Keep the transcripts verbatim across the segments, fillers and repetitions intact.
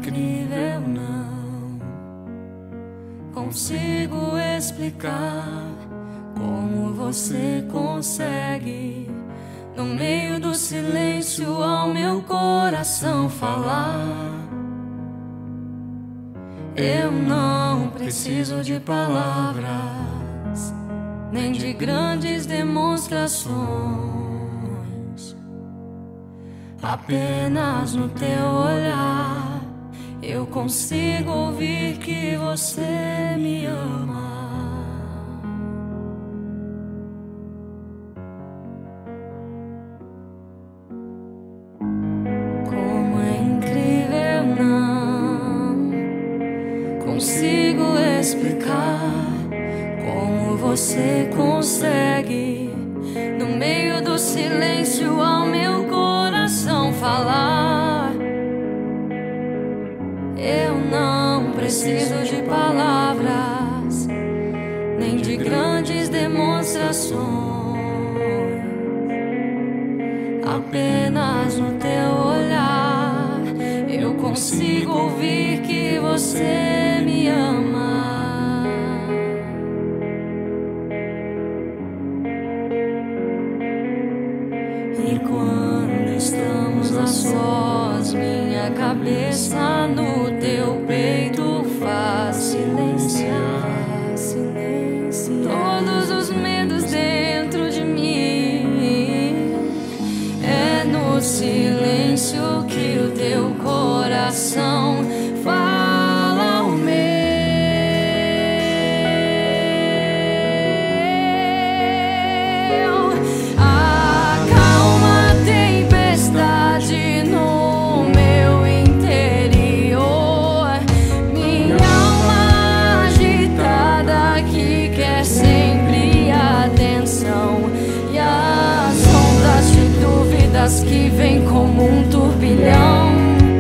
incrível, não consigo explicar como você consegue, no meio do silêncio, ao meu coração falar. Eu não preciso de palavras, nem de grandes demonstrações. Apenas no teu olhar eu consigo ouvir que você me ama. Como é incrível, não consigo explicar como você consegue, no meio do silêncio, ao meu coração falar. Eu não preciso de palavras, nem de grandes demonstrações. Apenas no teu olhar eu consigo ouvir que você me ama. E quando estamos a sós, minha cabeça no teu peito faz silenciar, silenciar todos os medos dentro de mim. É no silêncio que o teu coração fala o meu. Que vem como um turbilhão.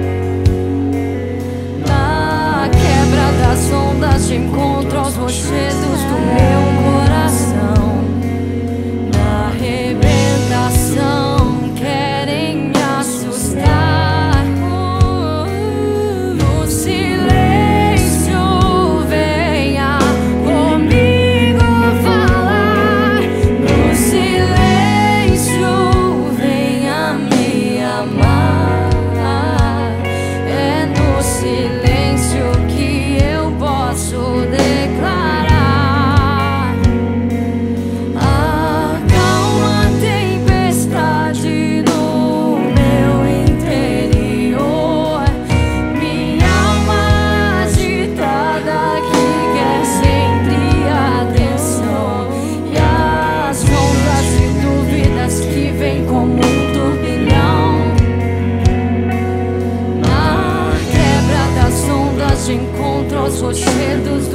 Na quebra das ondas te encontro aos rochedos do meu coração. Na arrebentação querem me assustar. No silêncio venha comigo falar. No silêncio é no silêncio que eu posso declarar. Acalma a tempestade no meu interior. Minha alma agitada que quer sempre atenção. E as ondas de dúvidas que vêm como um turbilhão. Te encontro aos rochedos